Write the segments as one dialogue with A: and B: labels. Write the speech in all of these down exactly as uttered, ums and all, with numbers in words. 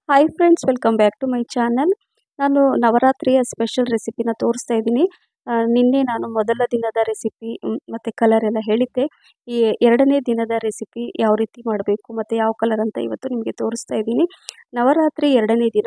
A: Hi friends, welcome back to my channel. ನಾನು ನವರಾತ್ರಿಯ special ರೆಸಿಪಿನ ತೋರಿಸ್ತಾ ಇದ್ದೀನಿ. ನಿನ್ನೆ ನಾನು ಮೊದಲ ದಿನದ ರೆಸಿಪಿ ಮತ್ತು ಕಲರ್ ಎಲ್ಲ ಹೇಳಿದ್ದೆ. ಈ ಎರಡನೇ ದಿನದ ರೆಸಿಪಿ ಯಾವ ರೀತಿ ಮಾಡಬೇಕು ಮತ್ತು ಯಾವ ಕಲರ್ ಅಂತ ಇವತ್ತು ನಿಮಗೆ ತೋರಿಸ್ತಾ ಇದ್ದೀನಿ. ನವರಾತ್ರಿ ಎರಡನೇ ದಿನ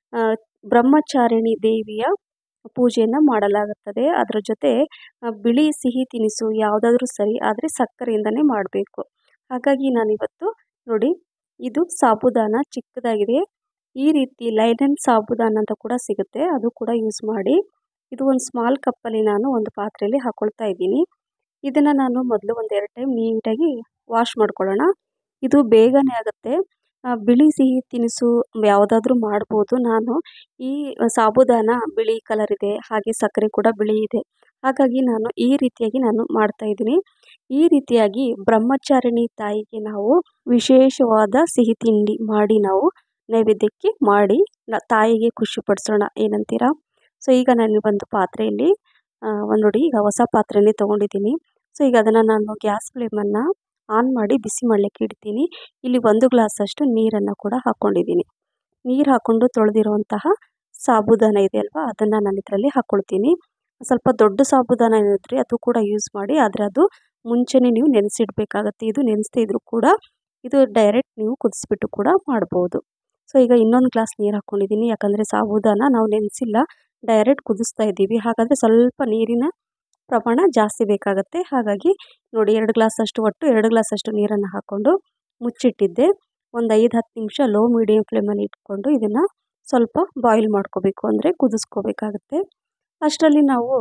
A: ಬ್ರಹ್ಮಚಾರಿಣಿ ದೇವಿಯ ಪೂಜೆಯನ್ನು ಮಾಡಲಾಗುತ್ತದೆ. ಅದರ ಜೊತೆ ಬಿಳಿ ಸಿಹಿ ತಿನಿಸು ಯಾವುದಾದ್ರೂ ಸರಿ, ಆದರೆ ಸಕ್ಕರೆಯಿಂದನೇ ಮಾಡಬೇಕು. ಹಾಗಾಗಿ ನಾನಿವತ್ತು ನೋಡಿ, ಇದು ಸಾಬುದಾನ ಚಿಕ್ಕದಾಗಿದೆ. ಈ ರೀತಿ ಲೈನನ್ ಸಾಬುದಾನ ಅಂತ ಕೂಡ ಸಿಗುತ್ತೆ, ಅದು ಕೂಡ ಯೂಸ್ ಮಾಡಿ. ಇದು ಒಂದು ಸ್ಮಾಲ್ ಕಪ್ಪಲ್ಲಿ ನಾನು ಒಂದು ಪಾತ್ರೆಯಲ್ಲಿ ಹಾಕೊಳ್ತಾ ಇದ್ದೀನಿ. ಇದನ್ನು ನಾನು ಮೊದಲು ಒಂದು ಎರಡು ಟೈಮ್ ನೀಟಾಗಿ ವಾಶ್ ಮಾಡ್ಕೊಳ್ಳೋಣ. ಇದು ಬೇಗನೆ ಆಗುತ್ತೆ. ಬಿಳಿ ಸಿಹಿ ತಿನಿಸು ಯಾವುದಾದ್ರೂ ಮಾಡ್ಬೋದು. ನಾನು ಈ ಸಾಬುದಾನ ಬಿಳಿ ಕಲರ್ ಇದೆ, ಹಾಗೆ ಸಕ್ಕರೆ ಕೂಡ ಬಿಳಿ ಇದೆ. ಹಾಗಾಗಿ ನಾನು ಈ ರೀತಿಯಾಗಿ ನಾನು ಮಾಡ್ತಾ ಇದ್ದೀನಿ. ಈ ರೀತಿಯಾಗಿ ಬ್ರಹ್ಮಚಾರಿಣಿ ತಾಯಿಗೆ ನಾವು ವಿಶೇಷವಾದ ಸಿಹಿ ತಿಂಡಿ ಮಾಡಿ ನಾವು ನೈವೇದ್ಯಕ್ಕೆ ಮಾಡಿ ತಾಯಿಗೆ ಖುಷಿ ಪಡಿಸೋಣ, ಏನಂತೀರಾ? ಸೊ ಈಗ ನಾನು ಒಂದು ಪಾತ್ರೆಯಲ್ಲಿ ಒಂದು ನೋಡಿ, ಈಗ ಹೊಸ ಪಾತ್ರೆಯಲ್ಲಿ ತೊಗೊಂಡಿದ್ದೀನಿ. ಸೊ ಈಗ ಅದನ್ನು ನಾನು ಗ್ಯಾಸ್ ಫ್ಲೇಮನ್ನು ಆನ್ ಮಾಡಿ ಬಿಸಿ ಮಾಡಲಿಕ್ಕೆ ಇಡ್ತೀನಿ. ಇಲ್ಲಿ ಒಂದು ಗ್ಲಾಸ್ ಅಷ್ಟು ನೀರನ್ನು ಕೂಡ ಹಾಕ್ಕೊಂಡಿದ್ದೀನಿ. ನೀರು ಹಾಕ್ಕೊಂಡು ತೊಳೆದಿರುವಂತಹ ಸಾಬುದಾನ ಇದೆ ಅಲ್ವಾ, ಅದನ್ನು ನಾನು ಇದರಲ್ಲಿ ಹಾಕ್ಕೊಳ್ತೀನಿ. ಸ್ವಲ್ಪ ದೊಡ್ಡ ಸಾಬುದಾನ ಇರುತ್ತೆ, ಅದು ಕೂಡ ಯೂಸ್ ಮಾಡಿ. ಆದರೆ ಅದು ಮುಂಚೆನೇ ನೀವು ನೆನೆಸಿಡ್ಬೇಕಾಗತ್ತೆ. ಇದು ನೆನೆಸದೇ ಇದ್ರೂ ಕೂಡ ಇದು ಡೈರೆಕ್ಟ್ ನೀವು ಕುದಿಸ್ಬಿಟ್ಟು ಕೂಡ ಮಾಡ್ಬೋದು. ಸೊ ಈಗ ಇನ್ನೊಂದು ಗ್ಲಾಸ್ ನೀರು ಹಾಕ್ಕೊಂಡಿದ್ದೀನಿ, ಯಾಕಂದರೆ ಸಾಬುದಾನ ನಾವು ನೆನೆಸಿಲ್ಲ, ಡೈರೆಕ್ಟ್ ಕುದಿಸ್ತಾ ಇದ್ದೀವಿ. ಹಾಗಾದರೆ ಸ್ವಲ್ಪ ನೀರಿನ ಪ್ರಮಾಣ ಜಾಸ್ತಿ ಬೇಕಾಗುತ್ತೆ. ಹಾಗಾಗಿ ನೋಡಿ, ಎರಡು ಗ್ಲಾಸ್ ಅಷ್ಟು ಒಟ್ಟು ಎರಡು ಗ್ಲಾಸ್ ಅಷ್ಟು ನೀರನ್ನು ಹಾಕ್ಕೊಂಡು ಮುಚ್ಚಿಟ್ಟಿದ್ದೆ. ಒಂದು ಐದು ಹತ್ತು ನಿಮಿಷ ಲೋ ಮೀಡಿಯಮ್ ಫ್ಲೇಮಲ್ಲಿ ಇಟ್ಕೊಂಡು ಇದನ್ನು ಸ್ವಲ್ಪ ಬಾಯ್ಲ್ ಮಾಡ್ಕೋಬೇಕು, ಅಂದರೆ ಕುದಿಸ್ಕೋಬೇಕಾಗತ್ತೆ. ಅಷ್ಟರಲ್ಲಿ ನಾವು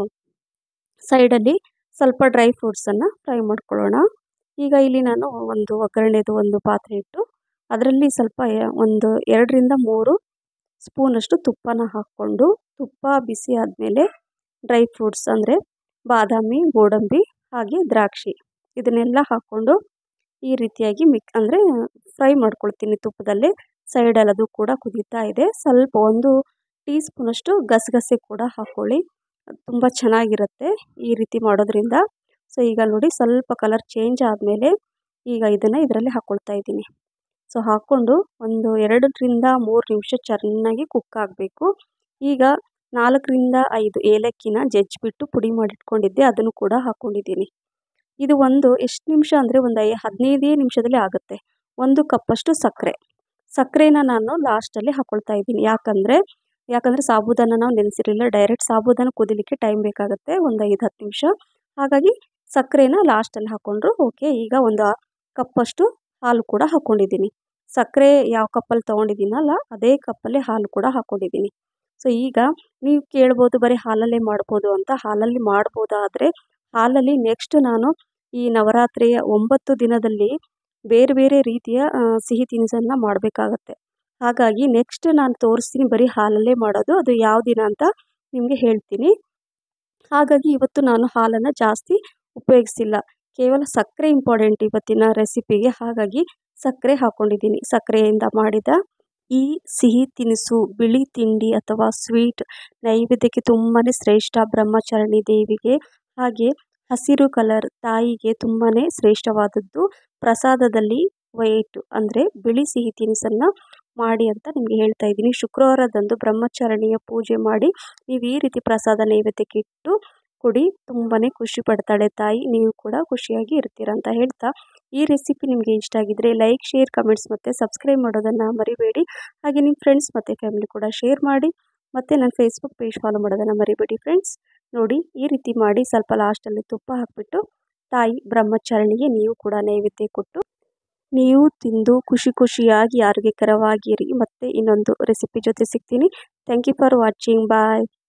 A: ಸೈಡಲ್ಲಿ ಸ್ವಲ್ಪ ಡ್ರೈ ಫ್ರೂಟ್ಸನ್ನು ಫ್ರೈ ಮಾಡ್ಕೊಳ್ಳೋಣ. ಈಗ ಇಲ್ಲಿ ನಾನು ಒಂದು ಒಗ್ಗರಣೆದು ಒಂದು ಪಾತ್ರೆ ಇಟ್ಟು ಅದರಲ್ಲಿ ಸ್ವಲ್ಪ ಒಂದು ಎರಡರಿಂದ ಮೂರು ಸ್ಪೂನಷ್ಟು ತುಪ್ಪನ ಹಾಕ್ಕೊಂಡು, ತುಪ್ಪ ಬಿಸಿ ಆದಮೇಲೆ ಡ್ರೈ ಫ್ರೂಟ್ಸ್ ಅಂದರೆ ಬಾದಾಮಿ, ಗೋಡಂಬಿ ಹಾಗೆ ದ್ರಾಕ್ಷಿ ಇದನ್ನೆಲ್ಲ ಹಾಕ್ಕೊಂಡು ಈ ರೀತಿಯಾಗಿ ಮಿಕ್ ಅಂದರೆ ಫ್ರೈ ಮಾಡ್ಕೊಳ್ತೀನಿ ತುಪ್ಪದಲ್ಲೇ. ಸೈಡಲ್ಲಿ ಅದು ಕೂಡ ಕುದೀತಾ ಇದೆ. ಸ್ವಲ್ಪ ಒಂದು ಟೀ ಸ್ಪೂನಷ್ಟು ಗಸಗಸೆ ಕೂಡ ಹಾಕ್ಕೊಳ್ಳಿ, ತುಂಬ ಚೆನ್ನಾಗಿರುತ್ತೆ ಈ ರೀತಿ ಮಾಡೋದ್ರಿಂದ. ಸೊ ಈಗ ನೋಡಿ, ಸ್ವಲ್ಪ ಕಲರ್ ಚೇಂಜ್ ಆದಮೇಲೆ ಈಗ ಇದನ್ನು ಇದರಲ್ಲಿ ಹಾಕ್ಕೊಳ್ತಾ ಇದ್ದೀನಿ. ಸೊ ಹಾಕ್ಕೊಂಡು ಒಂದು ಎರಡರಿಂದ ಮೂರು ನಿಮಿಷ ಚೆನ್ನಾಗಿ ಕುಕ್ ಆಗಬೇಕು. ಈಗ ನಾಲ್ಕರಿಂದ ಐದು ಏಲಕ್ಕಿನ ಜಜ್ಜಿಬಿಟ್ಟು ಪುಡಿ ಮಾಡಿಟ್ಕೊಂಡಿದ್ದೆ, ಅದನ್ನು ಕೂಡ ಹಾಕ್ಕೊಂಡಿದ್ದೀನಿ. ಇದು ಒಂದು ಎಷ್ಟು ನಿಮಿಷ ಅಂದರೆ ಒಂದು ಐ ಹದಿನೈದೇ ನಿಮಿಷದಲ್ಲಿ ಆಗುತ್ತೆ. ಒಂದು ಕಪ್ಪಷ್ಟು ಸಕ್ಕರೆ ಸಕ್ಕರೆನ ನಾನು ಲಾಸ್ಟಲ್ಲಿ ಹಾಕ್ಕೊಳ್ತಾ ಇದ್ದೀನಿ. ಯಾಕಂದರೆ ಯಾಕಂದರೆ ಸಾಬುದಾನ ನಾವು ನೆನೆಸಿರಲಿಲ್ಲ, ಡೈರೆಕ್ಟ್ ಸಾಬುದಾನ ಕುದಿಲಿಕ್ಕೆ ಟೈಮ್ ಬೇಕಾಗುತ್ತೆ, ಒಂದು ಐದು ಹತ್ತು ನಿಮಿಷ. ಹಾಗಾಗಿ ಸಕ್ಕರೆನ ಲಾಸ್ಟಲ್ಲಿ ಹಾಕ್ಕೊಂಡ್ರು ಓಕೆ. ಈಗ ಒಂದು ಕಪ್ಪಷ್ಟು ಹಾಲು ಕೂಡ ಹಾಕ್ಕೊಂಡಿದ್ದೀನಿ. ಸಕ್ಕರೆ ಯಾವ ಕಪ್ಪಲ್ಲಿ ತೊಗೊಂಡಿದ್ದೀನಲ್ಲ ಅದೇ ಕಪ್ಪಲ್ಲಿ ಹಾಲು ಕೂಡ ಹಾಕ್ಕೊಂಡಿದ್ದೀನಿ. ಸೊ ಈಗ ನೀವು ಕೇಳ್ಬೋದು, ಬರೀ ಹಾಲಲ್ಲೇ ಮಾಡ್ಬೋದು ಅಂತ. ಹಾಲಲ್ಲಿ ಮಾಡ್ಬೋದು, ಆದರೆ ಹಾಲಲ್ಲಿ ನೆಕ್ಸ್ಟ್ ನಾನು ಈ ನವರಾತ್ರಿಯ ಒಂಬತ್ತು ದಿನದಲ್ಲಿ ಬೇರೆ ಬೇರೆ ರೀತಿಯ ಸಿಹಿ ತಿನಿಸನ್ನು ಮಾಡಬೇಕಾಗತ್ತೆ. ಹಾಗಾಗಿ ನೆಕ್ಸ್ಟ್ ನಾನು ತೋರಿಸ್ತೀನಿ ಬರೀ ಹಾಲಲ್ಲೇ ಮಾಡೋದು, ಅದು ಯಾವ ದಿನ ಅಂತ ನಿಮಗೆ ಹೇಳ್ತೀನಿ. ಹಾಗಾಗಿ ಇವತ್ತು ನಾನು ಹಾಲನ್ನು ಜಾಸ್ತಿ ಉಪಯೋಗಿಸಿಲ್ಲ, ಕೇವಲ ಸಕ್ಕರೆ ಇಂಪಾರ್ಟೆಂಟ್ ಇವತ್ತಿನ ರೆಸಿಪಿಗೆ. ಹಾಗಾಗಿ ಸಕ್ಕರೆ ಹಾಕ್ಕೊಂಡಿದ್ದೀನಿ. ಸಕ್ಕರೆಯಿಂದ ಮಾಡಿದ ಈ ಸಿಹಿ ತಿನಿಸು, ಬಿಳಿ ತಿಂಡಿ ಅಥವಾ ಸ್ವೀಟ್ ನೈವೇದ್ಯಕ್ಕೆ ತುಂಬಾ ಶ್ರೇಷ್ಠ. ಬ್ರಹ್ಮಚಾರಿಣಿ ದೇವಿಗೆ ಹಾಗೆ ಹಸಿರು ಕಲರ್ ತಾಯಿಗೆ ತುಂಬಾ ಶ್ರೇಷ್ಠವಾದದ್ದು. ಪ್ರಸಾದದಲ್ಲಿ ವೈಟ್ ಅಂದರೆ ಬಿಳಿ ಸಿಹಿ ತಿನಿಸನ್ನು ಮಾಡಿ ಅಂತ ನಿಮಗೆ ಹೇಳ್ತಾ ಇದ್ದೀನಿ. ಶುಕ್ರವಾರದಂದು ಬ್ರಹ್ಮಚಾರಿಣಿಯ ಪೂಜೆ ಮಾಡಿ ನೀವು ಈ ರೀತಿ ಪ್ರಸಾದ ನೈವೇದ್ಯಕ್ಕೆ ಇಟ್ಟು ಕೊಡಿ, ತುಂಬಾ ಖುಷಿ ಪಡ್ತಾಳೆ ತಾಯಿ. ನೀವು ಕೂಡ ಖುಷಿಯಾಗಿ ಇರ್ತೀರ ಅಂತ ಹೇಳ್ತಾ, ಈ ರೆಸಿಪಿ ನಿಮಗೆ ಇಷ್ಟ ಆಗಿದ್ದರೆ ಲೈಕ್, ಶೇರ್, ಕಮೆಂಟ್ಸ್ ಮತ್ತು ಸಬ್ಸ್ಕ್ರೈಬ್ ಮಾಡೋದನ್ನು ಮರಿಬೇಡಿ. ಹಾಗೆ ನಿಮ್ಮ ಫ್ರೆಂಡ್ಸ್ ಮತ್ತು ಫ್ಯಾಮಿಲಿ ಕೂಡ ಶೇರ್ ಮಾಡಿ. ಮತ್ತು ನನ್ನ ಫೇಸ್ಬುಕ್ ಪೇಜ್ ಫಾಲೋ ಮಾಡೋದನ್ನು ಮರಿಬೇಡಿ ಫ್ರೆಂಡ್ಸ್. ನೋಡಿ, ಈ ರೀತಿ ಮಾಡಿ ಸ್ವಲ್ಪ ಲಾಸ್ಟಲ್ಲಿ ತುಪ್ಪ ಹಾಕಿಬಿಟ್ಟು ತಾಯಿ ಬ್ರಹ್ಮಚಾರಿಣಿಗೆ ನೀವು ಕೂಡ ನೈವೇದ್ಯ ಕೊಟ್ಟು ನೀವು ತಿಂದು ಖುಷಿ ಖುಷಿಯಾಗಿ ಆರೋಗ್ಯಕರವಾಗಿರಿ. ಮತ್ತು ಇನ್ನೊಂದು ರೆಸಿಪಿ ಜೊತೆ ಸಿಗ್ತೀನಿ. Thank you for watching. Bye.